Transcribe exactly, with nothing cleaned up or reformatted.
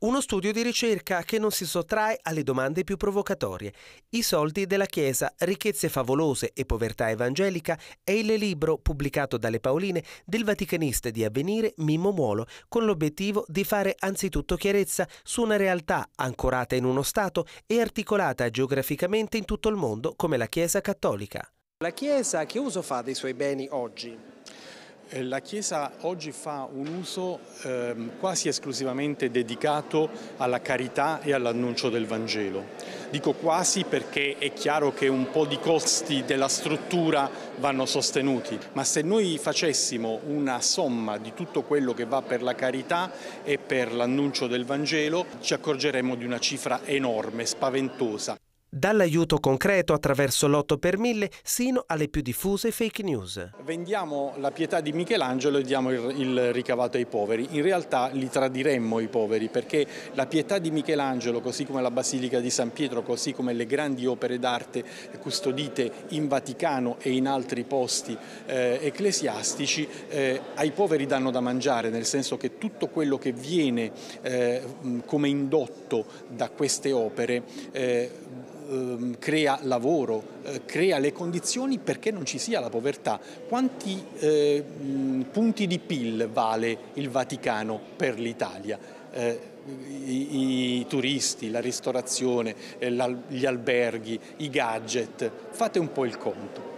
Uno studio di ricerca che non si sottrae alle domande più provocatorie. I soldi della Chiesa, ricchezze favolose e povertà evangelica è il libro pubblicato dalle Paoline del vaticanista di Avvenire Mimmo Muolo, con l'obiettivo di fare anzitutto chiarezza su una realtà ancorata in uno Stato e articolata geograficamente in tutto il mondo come la Chiesa cattolica. La Chiesa che uso fa dei suoi beni oggi? La Chiesa oggi fa un uso eh, quasi esclusivamente dedicato alla carità e all'annuncio del Vangelo. Dico quasi perché è chiaro che un po' di costi della struttura vanno sostenuti, ma se noi facessimo una somma di tutto quello che va per la carità e per l'annuncio del Vangelo, ci accorgeremmo di una cifra enorme, spaventosa. Dall'aiuto concreto attraverso l'otto per mille sino alle più diffuse fake news. Vendiamo la pietà di Michelangelo e diamo il, il ricavato ai poveri. In realtà li tradiremmo i poveri, perché la pietà di Michelangelo, così come la Basilica di San Pietro, così come le grandi opere d'arte custodite in Vaticano e in altri posti eh, ecclesiastici, eh, ai poveri danno da mangiare, nel senso che tutto quello che viene eh, come indotto da queste opere eh, crea lavoro, eh, crea le condizioni perché non ci sia la povertà. Quanti eh, punti di P I L vale il Vaticano per l'Italia? Eh, i, i turisti, la ristorazione, eh, gli alberghi, i gadget, fate un po' il conto.